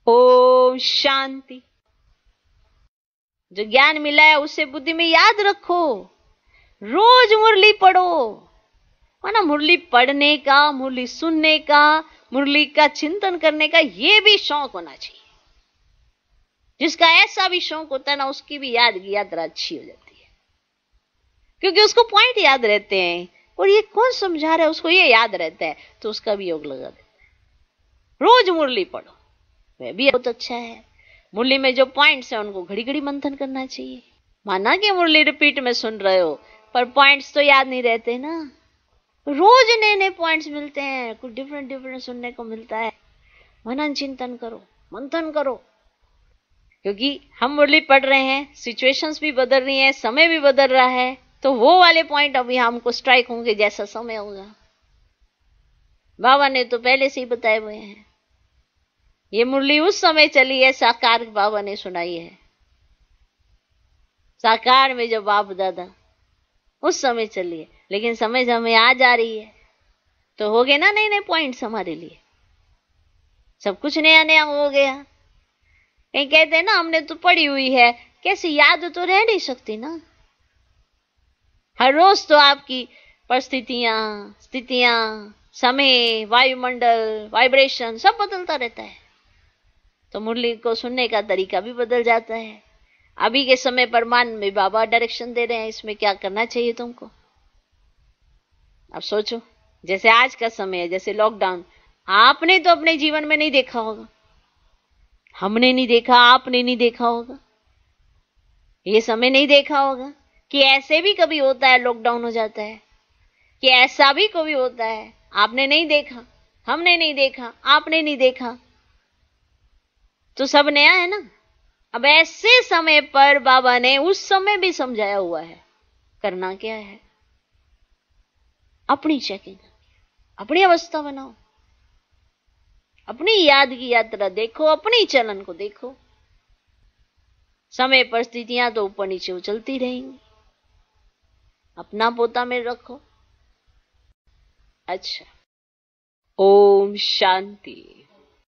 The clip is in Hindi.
ओम शांति। जो ज्ञान मिला है उसे बुद्धि में याद रखो, रोज मुरली पढ़ो। है ना, मुरली पढ़ने का, मुरली सुनने का, मुरली का चिंतन करने का ये भी शौक होना चाहिए। जिसका ऐसा भी शौक होता है ना, उसकी भी यात्रा अच्छी हो जाती है, क्योंकि उसको पॉइंट याद रहते हैं और ये कौन समझा रहा है उसको ये याद रहता है, तो उसका भी योग लगा देता है। रोज मुरली पढ़ो, वह भी बहुत अच्छा है। मुरली में जो पॉइंट्स है उनको घड़ी घड़ी मंथन करना चाहिए। माना कि मुरली रिपीट में सुन रहे हो, पर पॉइंट्स तो याद नहीं रहते ना। रोज नए नए पॉइंट्स मिलते हैं, कुछ डिफरेंट डिफरेंट सुनने को मिलता है। मनन चिंतन करो, मंथन करो, क्योंकि हम मुरली पढ़ रहे हैं, सिचुएशंस भी बदल रही हैं, समय भी बदल रहा है, तो वो वाले पॉइंट अभी हमको स्ट्राइक होंगे जैसा समय होगा। बाबा ने तो पहले से ही बताए हुए हैं। ये मुरली उस समय चली है, साकार बाबा ने सुनाई है। साकार में जो बाप दादा उस समय चली है, लेकिन समय समय आ जा रही है, तो हो गए ना नए नए पॉइंट्स हमारे लिए। सब कुछ नया नया हो गया। कहीं कहते हैं ना हमने तो पढ़ी हुई है, कैसे याद तो रह नहीं सकती ना। हर रोज तो आपकी परिस्थितियां, स्थितियां, समय, वायुमंडल, वाइब्रेशन सब बदलता रहता है, तो मुरली को सुनने का तरीका भी बदल जाता है। अभी के समय पर मान में बाबा डायरेक्शन दे रहे हैं, इसमें क्या करना चाहिए तुमको। अब सोचो, जैसे आज का समय है, जैसे लॉकडाउन, आपने तो अपने जीवन में नहीं देखा होगा, हमने नहीं देखा, आपने नहीं देखा होगा, ये समय नहीं देखा होगा कि ऐसे भी कभी होता है, लॉकडाउन हो जाता है, कि ऐसा भी कभी होता है। आपने नहीं देखा, हमने नहीं देखा, आपने नहीं देखा, तो सब नया है ना। अब ऐसे समय पर बाबा ने उस समय भी समझाया हुआ है, करना क्या है, अपनी चेकिंग, अपनी अवस्था बनाओ, अपनी याद की यात्रा देखो, अपनी चलन को देखो। समय परिस्थितियां तो ऊपर नीचे उछलती रहेंगी, अपना पोता में रखो। अच्छा, ओम शांति।